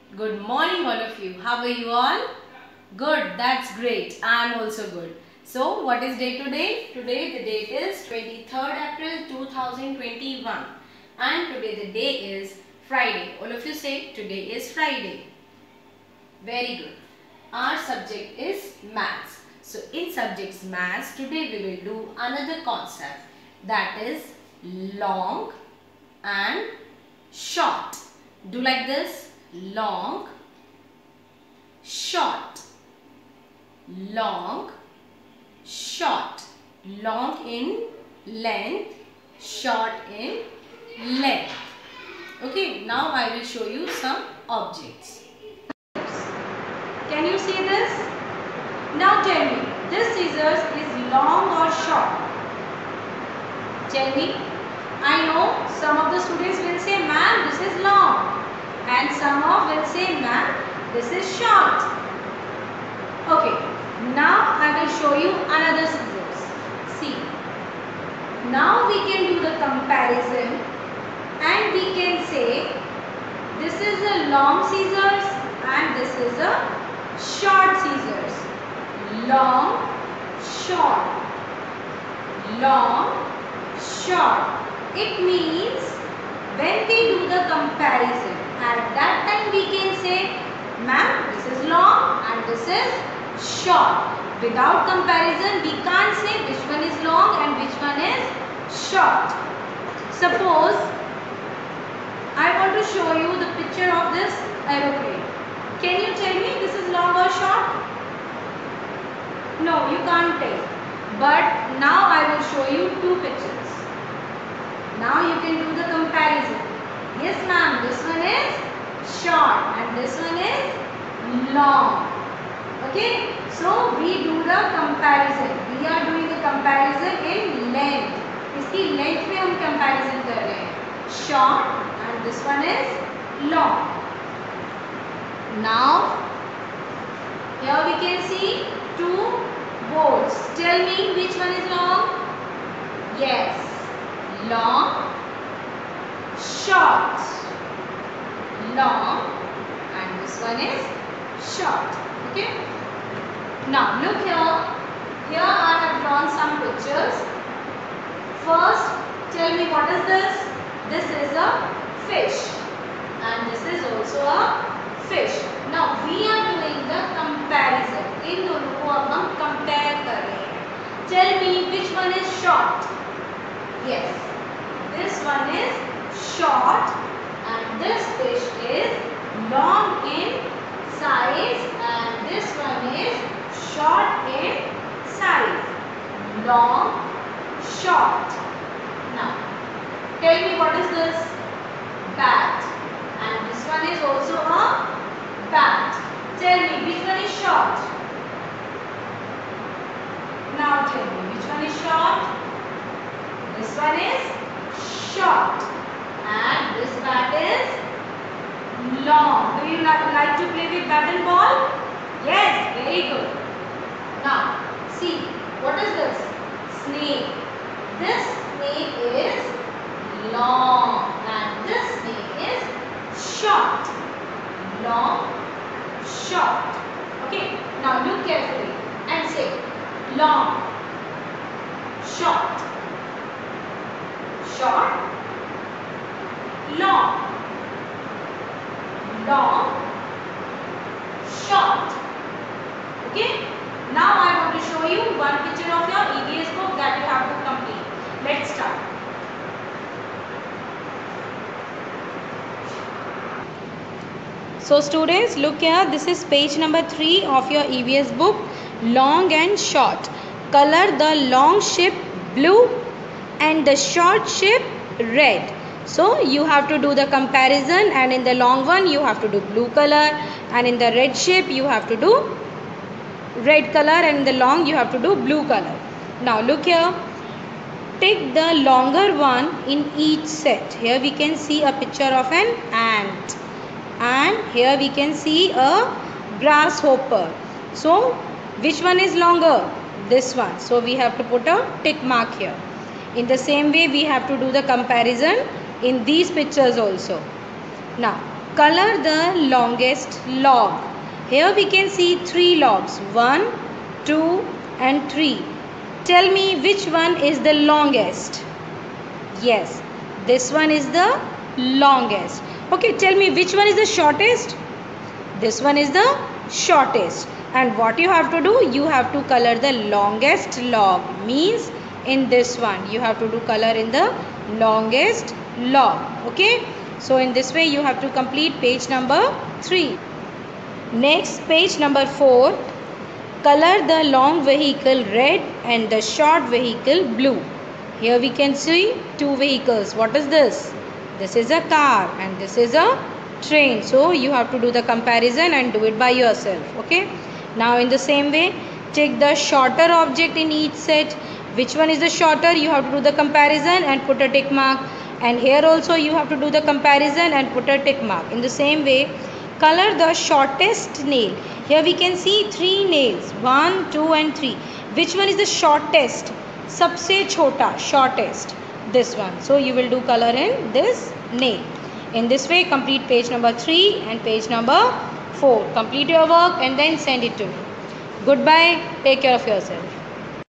Good morning all of you. How are you all? Good, that's great. I am also good. So what is day today? Today the date is 23rd April 2021 and today the day is Friday. All of you say today is Friday. Very good. Our subject is maths. So in subjects maths, today we will do another concept, that is long and short. Do like this: long, short, long, short. Long in length, short in length. Okay, now I will show you some objects. Can you see this? Now tell me, this scissors is long or short? Tell me. I know some of the students will say, ma'am, this is long. And some of will say, ma'am, this is short. Okay, now I will show you another scissors. See, now we can do the comparison and we can say, this is a long scissors and this is a short scissors. Long, short. Long, short. It means when we do the comparison, at that time we can say, ma'am, this is long and this is short. Without comparison, we can't say which one is long and which one is short. Suppose I want to show you the picture of this aeroplane. Can you tell me this is long or short? No, you can't tell. But now I will show you two pictures. Now you can do the comparison. Yes ma'am, this one is short and this one is long. Okay, so we do the comparison. We are doing the comparison in length. इसकी length में हम comparison कर रहे हैं. Short and this one is long. Now here we can see two boards. Tell me which one is long? Yes, long, short. Long and this one is short. Okay. Now look here. Here I have drawn some pictures. First, tell me what is this? This is a fish and this is also a fish. Now we are doing the comparison. इन दोनों को अब हम compare कर रहे हैं. Tell me which one is short? Yes, this one is short and this fish is long in size and this one is short in size. Long, short. Now tell me what is this? Bat. And this one is also a bat. Tell me which one is short? Now tell me which one is short? This one is short and this bat is long. Do you like to play with bat and ball? Yes, very good. Now see, what is this? Snake. This snake is long and this snake is short. Long, short. Okay, now look carefully and say long, short, short, long, long, short. Okay, now I want to show you one picture of your EVS book that you have to complete. Let's start. So students, look here, this is page number 3 of your EVS book, long and short. Color the long ship blue and the short ship red. So you have to do the comparison, and in the long one you have to do blue color and in the red ship you have to do red color and in the long you have to do blue color. Now look here, take the longer one in each set. Here we can see a picture of an ant. And here we can see a grasshopper. So which one is longer? This one. So we have to put a tick mark here. In the same way we have to do the comparison in these pictures also. Now Color the longest log. Here we can see 3 logs. 1, 2 and 3. Tell me which one is the longest. Yes, this one is the longest. Okay, tell me which one is the shortest. This one is the shortest. And what you have to do, you have to color the longest log. Means in this one you have to do color in the longest log. Okay, so in this way you have to complete page number 3. Next, page number 4. Color the long vehicle red and the short vehicle blue. Here we can see 2 vehicles. What is this? This is a car and this is a train. So you have to do the comparison and do it by yourself. Okay. Now in the same way, take the shorter object in each set. Which one is the shorter? You have to do the comparison and put a tick mark. And here also you have to do the comparison and put a tick mark. In the same way, color the shortest nail. Here we can see 3 nails. 1, 2 and 3. Which one is the shortest? Sabse chota, shortest. This one. So you will do color in this nail. In this way, complete page number 3 and page number 4. Complete your work and then send it to me. Goodbye. Take care of yourself.